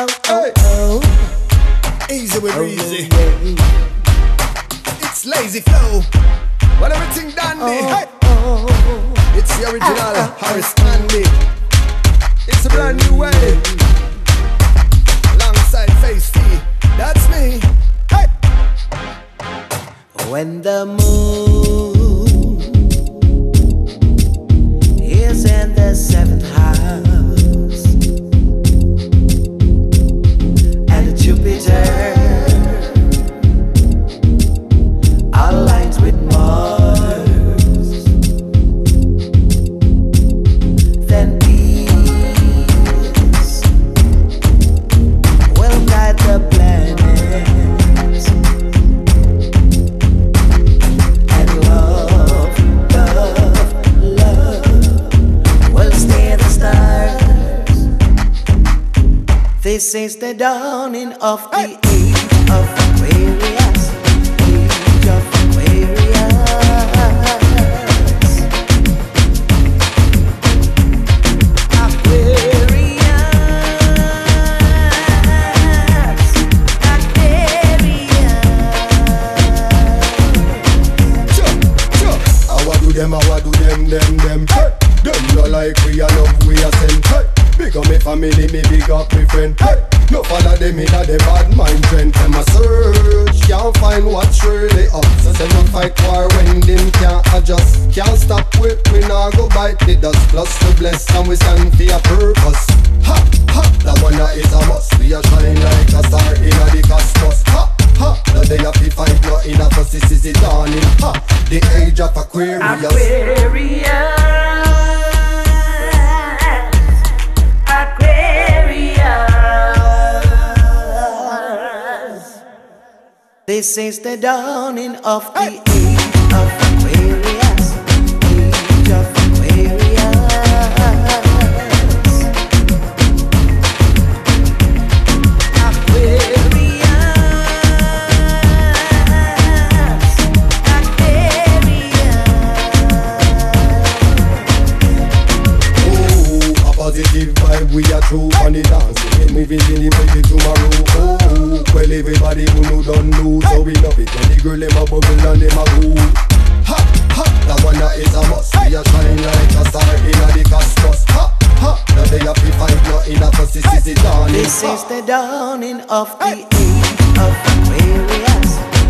Hey. Easy with Reezy. It's lazy flow. When everything dandy. Hey. It's the original Harris Candy. It's a brand new way. Alongside Face T. That's me. Hey. When the moon is in the seventh house and Jupiter aligns with Mars, then peace will guide the planets, and love will stay the stars. This is the dawning of the age of Aquarius. Age of Aquarius. How I do them. Hey. Them no like we a love we a send. Hey. Big up me family, me big up me friend. Hey. No follow them in a the bad mind trend. Them a search, can't find what's really up. So say no fight war when them can't adjust. Can't stop with we nah go bite the dust. Plus the bless and we stand for a purpose. Ha, ha, that one that is a must. We a shine like a star in a the cosmos. Ha, ha, the day of the fight not in a fuss. This is the dawning. Ha, the age of Aquarius. Aquarius. This is the dawning of the age of Aquarius. Age of Aquarius. Positive vibe, we are true on the dance. When we visit the baby tomorrow. Oh, well everybody who know don't know, so we love it. When the girl them a bubble and them a cool. Ha, ha, that one that is a must. We are shine like a star in the cosmos. Ha, ha, the day of the fight not in a fuss. This is the dawning. This is the dawning of the age of Aquarius.